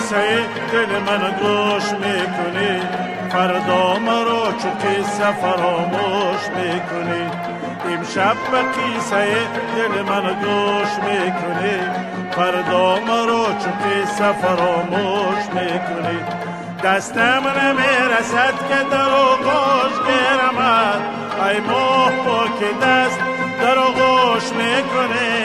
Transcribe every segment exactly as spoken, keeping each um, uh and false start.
قصه دل من گوش میکنی، فردا مرا چو قصه فراموش میکنی. امشب به قصه دل من گوش میکنی، فردا مرا چو قصه فراموش میکنی. دستم نمیرسد که در آغوش گیرمت، ای ماه پاک دست در آغوش میکنی.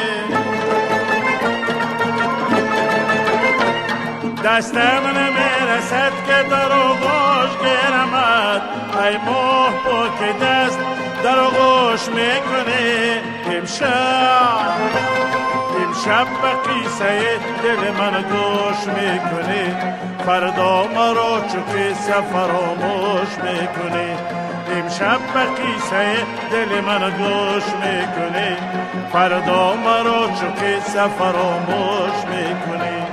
دستم نمیرسد که در آغوش گیرمت، ای ماه پاک دست در آغوش میکنی. امشب امشب به قصه دل من گوش میکنی، فردا مرا چو قصه فراموش میکنی. امشب به قصه دل من گوش میکنی، فردا مرا چو قصه فراموش میکنی.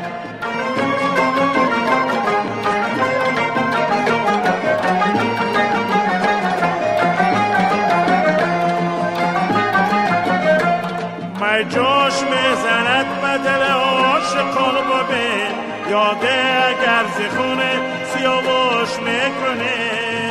می جوش میزند به دل عاشقان ببین، یاده اگر ز خونه سیاوش میکنی.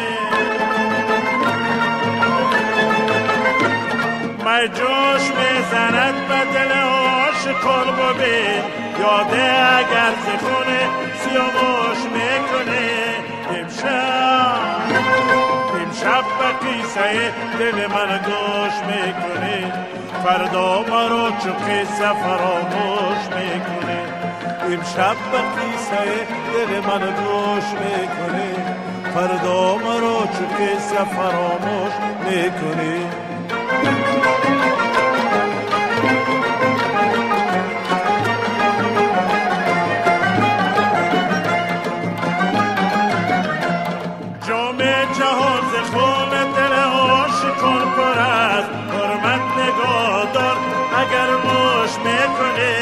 می جوش میزند به دل عاشقان ببین، یاده اگر ز خونه سیاوش میکنی. امشب امشب به قصه دل من گوش میکنی، فردا مرا چو قصه فراموش میکنی. امشب به قصه دل من گوش میکنی، فردا مرا چو قصه فراموش میکنی. جام جهان ز خون دل عاشقان پر است، حرمت نگاه دار اگر موش میکنی.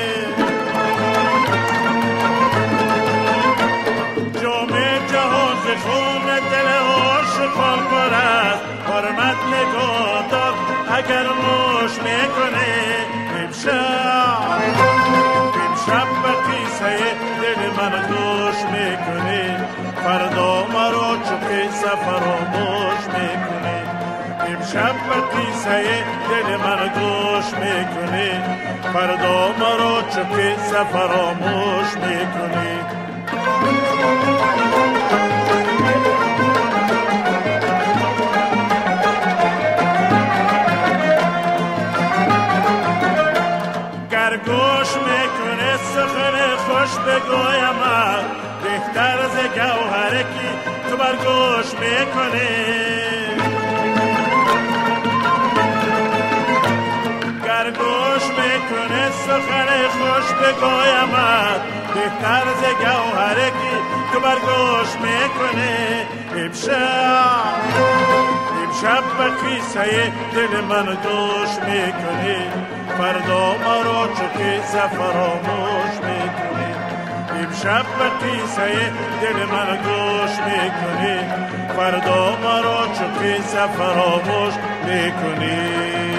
جام جهان ز خون دل عاشقان پر است، حرمت نگاه دار اگر موش میکنی. امشب امشب به قصه دل من گوش میکنی، فردا مرا چو قصه فراموش میکنی. امشب به قصه دل من گوش میکنی، فردا مرا چو قصه فراموش میکنی. گر گوش میکنه سخن خوش بگویمت، بهتر ز گوهره کی تو بر گوش میکنی. گر گوش میکنه سخن خوش بگویمت، بهتر ز گوهره کی تو بر گوش میکنی. امشب امشب به قصه دل من گوش میکنی، فردا مرا چو قصه فراموش میکنی. امشب به قصه دل من گوش میکنی، فردا مرا چو قصه فراموش میکنی.